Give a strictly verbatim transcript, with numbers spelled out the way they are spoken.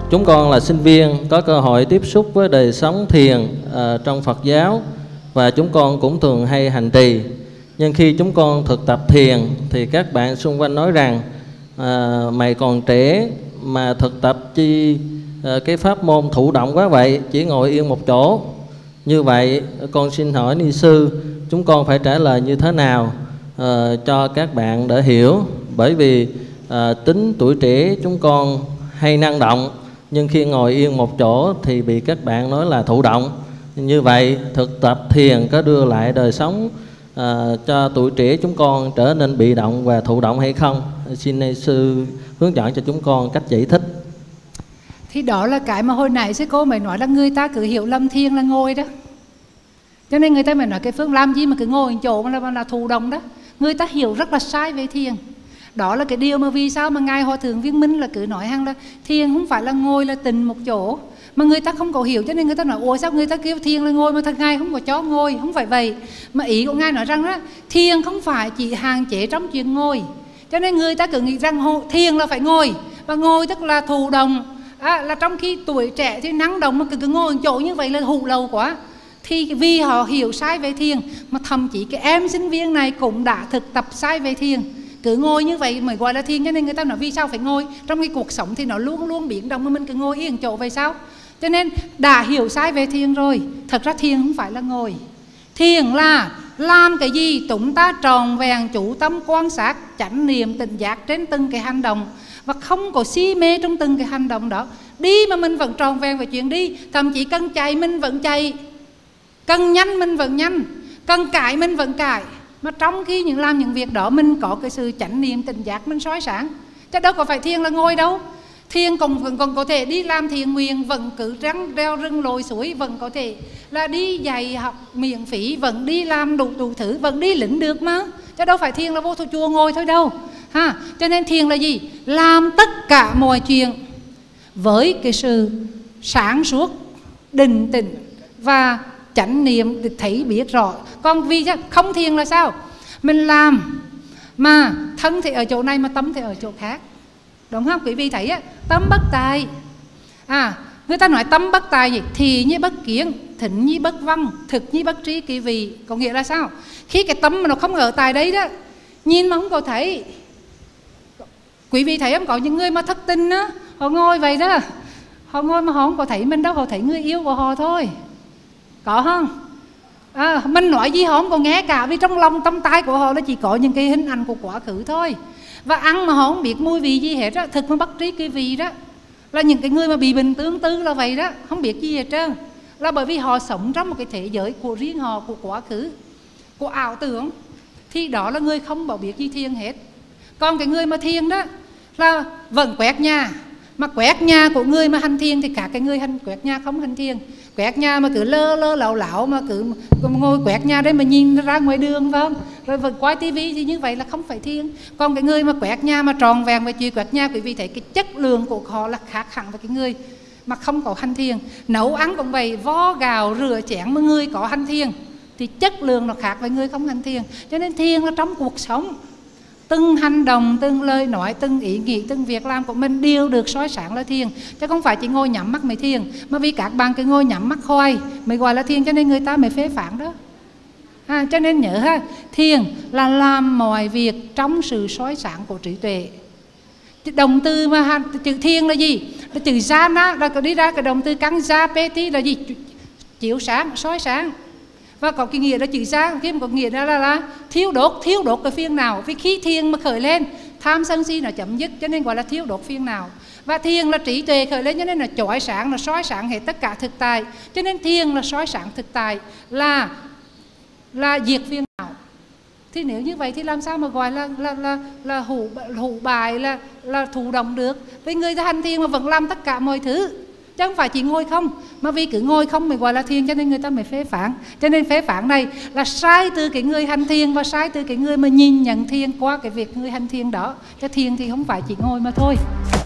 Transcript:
chúng con là sinh viên có cơ hội tiếp xúc với đời sống thiền uh, trong Phật giáo, và chúng con cũng thường hay hành trì. Nhưng khi chúng con thực tập thiền thì các bạn xung quanh nói rằng uh, mày còn trẻ mà thực tập chi uh, cái pháp môn thụ động quá vậy, chỉ ngồi yên một chỗ. Như vậy con xin hỏi ni sư, chúng con phải trả lời như thế nào uh, cho các bạn để hiểu? Bởi vì uh, tính tuổi trẻ chúng con hay năng động, nhưng khi ngồi yên một chỗ thì bị các bạn nói là thụ động. Như vậy thực tập thiền có đưa lại đời sống uh, cho tuổi trẻ chúng con trở nên bị động và thụ động hay không? Xin ni sư hướng dẫn cho chúng con cách giải thích. Thì đó là cái mà hồi nãy sư cô mới nói là người ta cứ hiểu lầm thiền là ngồi đó. Cho nên người ta mới nói cái Phương làm gì mà cứ ngồi một chỗ mà là, là thụ động đó. Người ta hiểu rất là sai về thiền. Đó là cái điều mà vì sao mà Ngài Hòa Thượng Viên Minh là cứ nói rằng là thiền không phải là ngồi là tịnh một chỗ. Mà người ta không có hiểu, cho nên người ta nói ủa sao người ta kêu thiền là ngồi mà thật Ngài không có cho ngồi. Không phải vậy. Mà ý của Ngài nói rằng đó, thiền không phải chỉ hạn chế trong chuyện ngồi. Cho nên người ta cứ nghĩ rằng thiền là phải ngồi. Và ngồi tức là thụ động. À, là trong khi tuổi trẻ thì năng động mà cứ, cứ ngồi một chỗ như vậy là hụ lâu quá. Thì vì họ hiểu sai về thiền, mà thậm chí cái em sinh viên này cũng đã thực tập sai về thiền. Cứ ngồi như vậy mới gọi là thiền. Cho nên người ta nói vì sao phải ngồi? Trong cái cuộc sống thì nó luôn luôn biến động, mà mình cứ ngồi yên chỗ vậy sao? Cho nên đã hiểu sai về thiền rồi. Thật ra thiền không phải là ngồi. Thiền là làm cái gì chúng ta tròn vẹn chú tâm quan sát, chánh niệm tỉnh giác trên từng cái hành động, và không có si mê trong từng cái hành động đó. Đi mà mình vẫn tròn vẹn về chuyện đi. Thậm chí cần chạy mình vẫn chạy, cần nhanh mình vẫn nhanh, cần cãi mình vẫn cãi. Mà trong khi những làm những việc đó mình có cái sự chánh niệm tỉnh giác, mình soi sáng. Chứ đâu có phải thiền là ngồi đâu. Thiền còn, còn, còn có thể đi làm thiền nguyện, vẫn cứ răng reo rừng lồi suối, vẫn có thể là đi dạy học miễn phí, vẫn đi làm đủ đủ thứ, vẫn đi lĩnh được mà. Chứ đâu phải thiền là vô chùa ngồi thôi đâu ha. Cho nên thiền là gì? Làm tất cả mọi chuyện với cái sự sáng suốt, định tĩnh và chánh niệm để thấy biết rõ. Còn vì không thiền là sao? Mình làm mà thân thì ở chỗ này mà tâm thì ở chỗ khác, đúng không? Quý vị thấy á, tâm bất tài. À, người ta nói tâm bất tài gì? Thì như bất kiến, thính như bất văn, thực như bất trí kỳ vị. Có nghĩa là sao? Khi cái tâm mà nó không ở tại đấy đó, nhìn mà không có thấy. Quý vị thấy không? Có những người mà thất tình á, họ ngồi vậy đó, họ ngồi mà họ không có thấy mình đâu, họ thấy người yêu của họ thôi. Có không? À, mình nói gì họ không có nghe cả, vì trong lòng tâm tai của họ nó chỉ có những cái hình ảnh của quá khứ thôi. Và ăn mà họ không biết mùi vị gì hết á, thực mà bất trí cái vị đó. Là những cái người mà bị bệnh tương tư là vậy đó, không biết gì hết trơn. Là bởi vì họ sống trong một cái thế giới của riêng họ, của quá khứ, của ảo tưởng. Thì đó là người không bảo biết gì thiền hết. Còn cái người mà thiền đó là vẫn quét nhà. Mà quét nhà của người mà hành thiền thì cả cái người hành quét nhà không hành thiền. Quét nhà mà cứ lơ lơ lạo lạo mà cứ ngồi quét nhà đấy mà nhìn ra ngoài đường, phải không? Rồi vẫn quay tivi thì như vậy là không phải thiền. Còn cái người mà quét nhà mà tròn vẹn về chuyện quét nhà, quý vị thấy cái chất lượng của họ là khác hẳn với cái người mà không có hành thiền. Nấu ăn cũng vậy, vo gạo rửa chén mà người có hành thiền thì chất lượng nó khác với người không hành thiền. Cho nên thiền là trong cuộc sống, từng hành động, từng lời nói, từng ý nghĩ, từng việc làm của mình đều được soi sáng là thiền. Chứ không phải chỉ ngồi nhắm mắt mới thiền. Mà vì các bạn cứ ngồi nhắm mắt hoài mới gọi là thiền, cho nên người ta mới phê phán đó. À, cho nên nhớ ha, thiền là làm mọi việc trong sự soi sáng của trí tuệ. Động từ mà chữ thiền là gì? Là chữ ra na, là đi ra cái động từ căng ra peti là gì? Chiếu sáng, soi sáng. Và có cái nghĩa là chữ sáng, cái có nghĩa là, là, là thiếu đốt, thiếu đốt cái phiền nào. Vì khi thiền mà khởi lên, tham sân si nó chấm dứt, cho nên gọi là thiếu đốt phiền nào. Và thiền là trí tuệ khởi lên, cho nên là chói sáng, là soi sáng hết tất cả thực tại. Cho nên thiền là soi sáng thực tại, là là diệt phiền não. Thì nếu như vậy thì làm sao mà gọi là là là là hủ hủ bài, là là thụ động được? Vì người ta hành thiền mà vẫn làm tất cả mọi thứ, chứ không phải chỉ ngồi không. Mà vì cứ ngồi không mới gọi là thiền, cho nên người ta mới phê phán. Cho nên phê phán này là sai từ cái người hành thiền và sai từ cái người mà nhìn nhận thiền qua cái việc người hành thiền đó. Cho thiền thì không phải chỉ ngồi mà thôi.